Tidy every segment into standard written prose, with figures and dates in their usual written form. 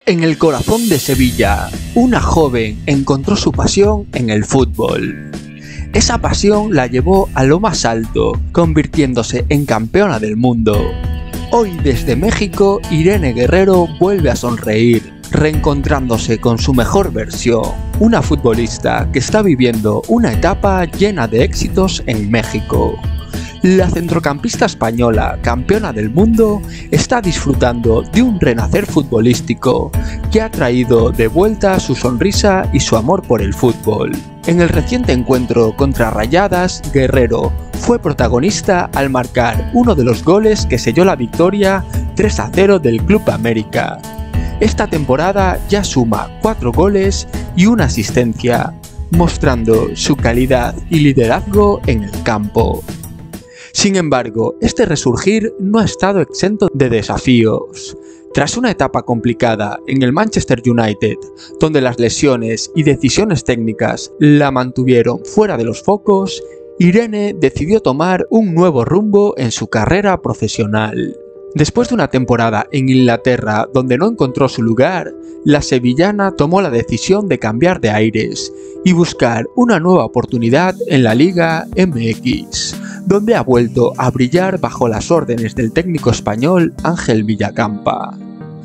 En el corazón de Sevilla, una joven encontró su pasión en el fútbol. Esa pasión la llevó a lo más alto, convirtiéndose en campeona del mundo. Hoy desde México, Irene Guerrero vuelve a sonreír, reencontrándose con su mejor versión, una futbolista que está viviendo una etapa llena de éxitos en México. La centrocampista española, campeona del mundo, está disfrutando de un renacer futbolístico que ha traído de vuelta su sonrisa y su amor por el fútbol. En el reciente encuentro contra Rayadas, Guerrero fue protagonista al marcar uno de los goles que selló la victoria 3-0 del Club América. Esta temporada ya suma 4 goles y una asistencia, mostrando su calidad y liderazgo en el campo. Sin embargo, este resurgir no ha estado exento de desafíos. Tras una etapa complicada en el Manchester United, donde las lesiones y decisiones técnicas la mantuvieron fuera de los focos, Irene decidió tomar un nuevo rumbo en su carrera profesional. Después de una temporada en Inglaterra donde no encontró su lugar, la sevillana tomó la decisión de cambiar de aires y buscar una nueva oportunidad en la Liga MX, donde ha vuelto a brillar bajo las órdenes del técnico español Ángel Villacampa.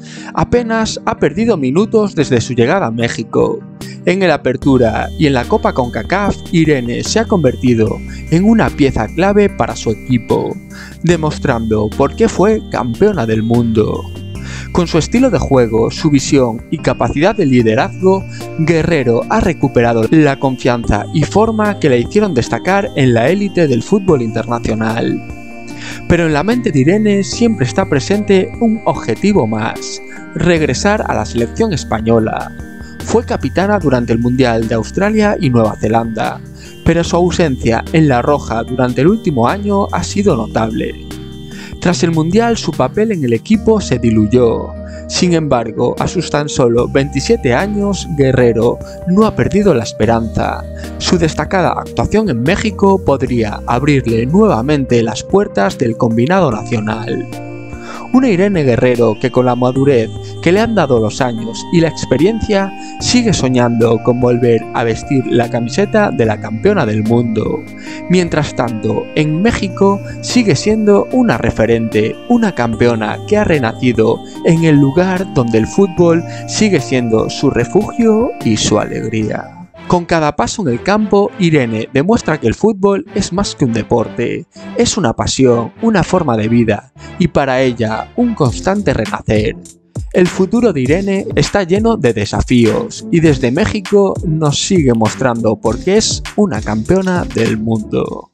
Apenas ha perdido minutos desde su llegada a México. En el Apertura y en la Copa CONCACAF, Irene se ha convertido en una pieza clave para su equipo, demostrando por qué fue campeona del mundo. Con su estilo de juego, su visión y capacidad de liderazgo, Guerrero ha recuperado la confianza y forma que la hicieron destacar en la élite del fútbol internacional. Pero en la mente de Irene siempre está presente un objetivo más: regresar a la selección española. Fue capitana durante el Mundial de Australia y Nueva Zelanda, pero su ausencia en la roja durante el último año ha sido notable. Tras el Mundial, su papel en el equipo se diluyó. Sin embargo, a sus tan solo 27 años, Guerrero no ha perdido la esperanza. Su destacada actuación en México podría abrirle nuevamente las puertas del combinado nacional. Una Irene Guerrero que, con la madurez que le han dado los años y la experiencia, sigue soñando con volver a vestir la camiseta de la campeona del mundo. Mientras tanto, en México sigue siendo una referente, una campeona que ha renacido en el lugar donde el fútbol sigue siendo su refugio y su alegría. Con cada paso en el campo, Irene demuestra que el fútbol es más que un deporte, es una pasión, una forma de vida y para ella un constante renacer. El futuro de Irene está lleno de desafíos y desde México nos sigue mostrando por qué es una campeona del mundo.